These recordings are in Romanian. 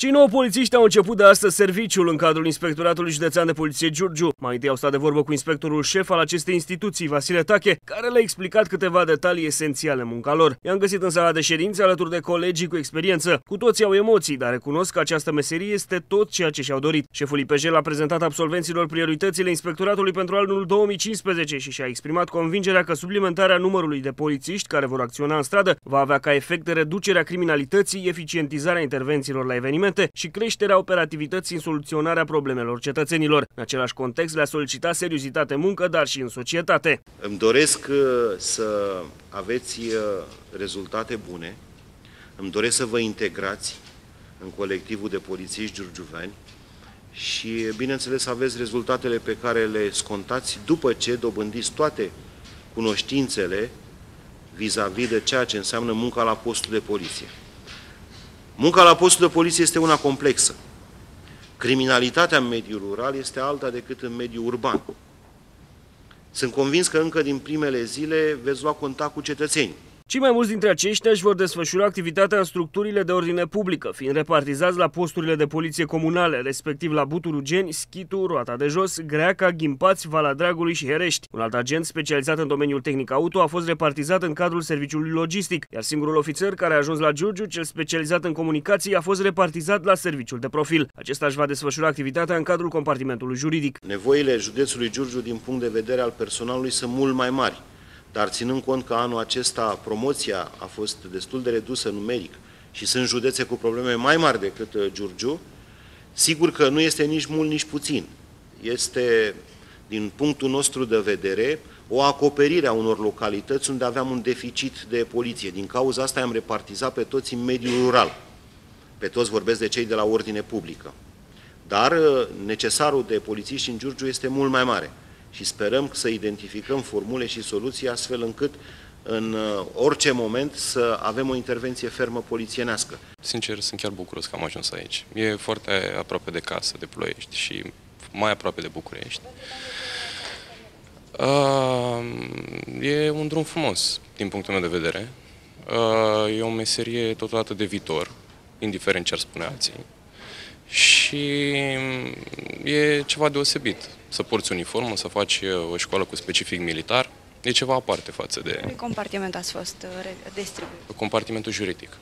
Cei 9 polițiști au început de astăzi serviciul în cadrul Inspectoratului Județean de Poliție Giurgiu. Mai întâi au stat de vorbă cu inspectorul șef al acestei instituții, Vasile Tache, care le-a explicat câteva detalii esențiale în munca lor. I-am găsit în sala de ședințe alături de colegii cu experiență. Cu toții au emoții, dar recunosc că această meserie este tot ceea ce și-au dorit. Șeful IPJ a prezentat absolvenților prioritățile Inspectoratului pentru anul 2015 și și-a exprimat convingerea că suplimentarea numărului de polițiști care vor acționa în stradă va avea ca efect reducerea criminalității, eficientizarea intervențiilor la evenimente și creșterea operativității în soluționarea problemelor cetățenilor. În același context le-a solicitat seriozitate în muncă, dar și în societate. Îmi doresc să aveți rezultate bune, îmi doresc să vă integrați în colectivul de polițiști giurgiuveni și, bineînțeles, să aveți rezultatele pe care le scontați după ce dobândiți toate cunoștințele vis-a-vis de ceea ce înseamnă munca la postul de poliție. Munca la postul de poliție este una complexă. Criminalitatea în mediul rural este alta decât în mediul urban. Sunt convins că încă din primele zile veți lua contact cu cetățenii. Cei mai mulți dintre aceștia își vor desfășura activitatea în structurile de ordine publică, fiind repartizați la posturile de poliție comunale, respectiv la Buturugeni, Schitu, Roata de Jos, Greaca, Ghimpați, Valea Dragului și Herești. Un alt agent specializat în domeniul tehnic auto a fost repartizat în cadrul serviciului logistic, iar singurul ofițer care a ajuns la Giurgiu, cel specializat în comunicații, a fost repartizat la serviciul de profil. Acesta își va desfășura activitatea în cadrul compartimentului juridic. Nevoile județului Giurgiu din punct de vedere al personalului sunt mult mai mari. Dar ținând cont că anul acesta promoția a fost destul de redusă numeric și sunt județe cu probleme mai mari decât Giurgiu, sigur că nu este nici mult, nici puțin. Este, din punctul nostru de vedere, o acoperire a unor localități unde aveam un deficit de poliție. Din cauza asta am repartizat pe toți în mediul rural. Pe toți vorbesc de cei de la ordine publică. Dar necesarul de polițiști în Giurgiu este mult mai mare. Și sperăm să identificăm formule și soluții astfel încât în orice moment să avem o intervenție fermă polițienească. Sincer, sunt chiar bucuros că am ajuns aici. E foarte aproape de casă, de Ploiești și mai aproape de București. E un drum frumos, din punctul meu de vedere. E o meserie totodată de viitor, indiferent ce ar spune alții. Și e ceva deosebit. Să porți uniformă, să faci o școală cu specific militar, e ceva aparte față de... În compartiment ați fost distribuit? Compartimentul juridic.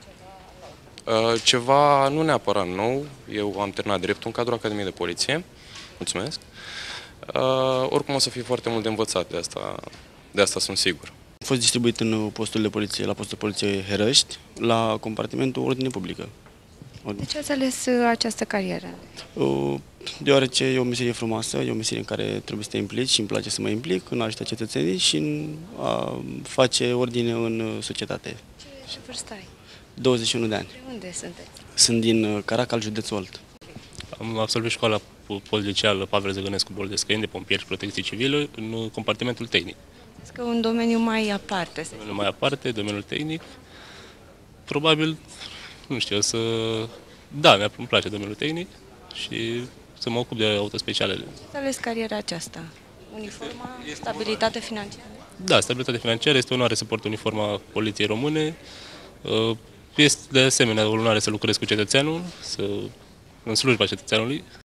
Ceva nu neapărat nou, eu am terminat dreptul în cadrul Academiei de Poliție, mulțumesc. Oricum o să fie foarte mult de învățat, de asta sunt sigur. Am fost distribuit în postul de poliție, la postul de poliție Herești, la compartimentul ordine publică. De ce ați ales această carieră? Deoarece e o meserie frumoasă, e o meserie în care trebuie să te implici și îmi place să mă implic în a ajuta cetățenii și în a face ordine în societate. Ce vârstă ai? 21 de ani. De unde sunteți? Sunt din Caracal, județul Olt. Am absolvit școala polițială Pavel Zăgănescu Boldescăini de pompieri și protecție civilă în compartimentul tehnic. Este că un domeniu mai aparte. Domeniul mai aparte, domeniul tehnic, probabil, nu știu, da, îmi place domeniul tehnic și să mă ocup de autospecialele. Ați ales cariera aceasta? Uniforma, stabilitate financiară? Da, stabilitate financiară, este o onoare să port uniforma Poliției Române. Este de asemenea o onoare să lucrez cu cetățeanul, în slujba cetățeanului.